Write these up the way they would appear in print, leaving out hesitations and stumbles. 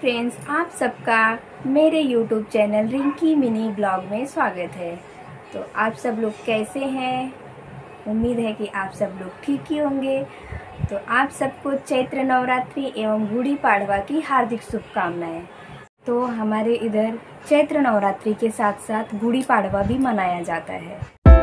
Friends, आप सबका मेरे YouTube channel Rinki mini blog में स्वागत है। तो आप सब लोग कैसे हैं? उम्मीद है कि आप सब लोग ठीक ही होंगे। तो आप सबको चैत्र नवरात्रि एवं गुड़ी पाड़वा की हार्दिक शुभकामनाएं। तो हमारे इधर चैत्र नवरात्रि के साथ साथ गुड़ी पाड़वा भी मनाया जाता है।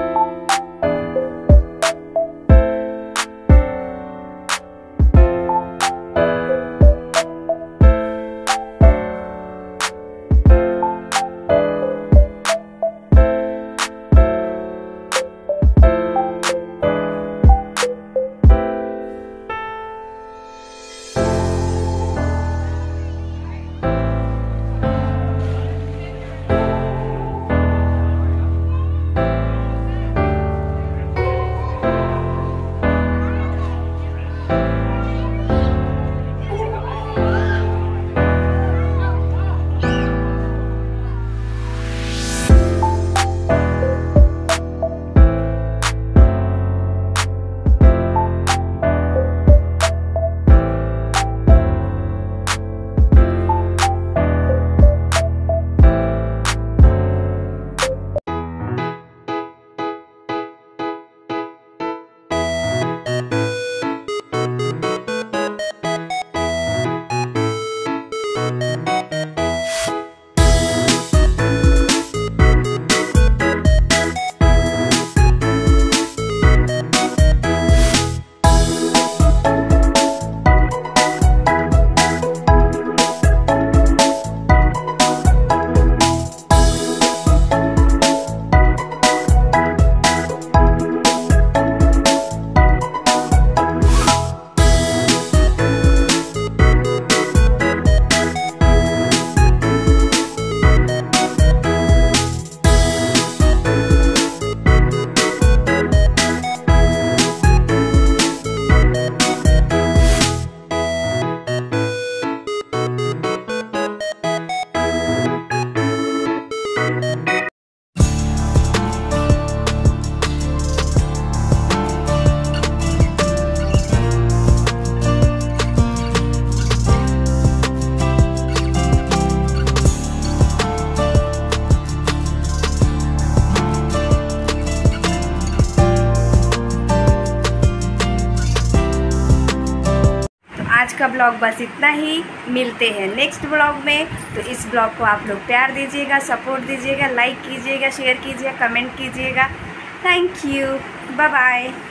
आज का ब्लॉग बस इतना ही। मिलते हैं नेक्स्ट ब्लॉग में। तो इस ब्लॉग को आप लोग प्यार दीजिएगा, सपोर्ट दीजिएगा, लाइक कीजिएगा, शेयर कीजिएगा, कमेंट कीजिएगा। Thank you, bye bye.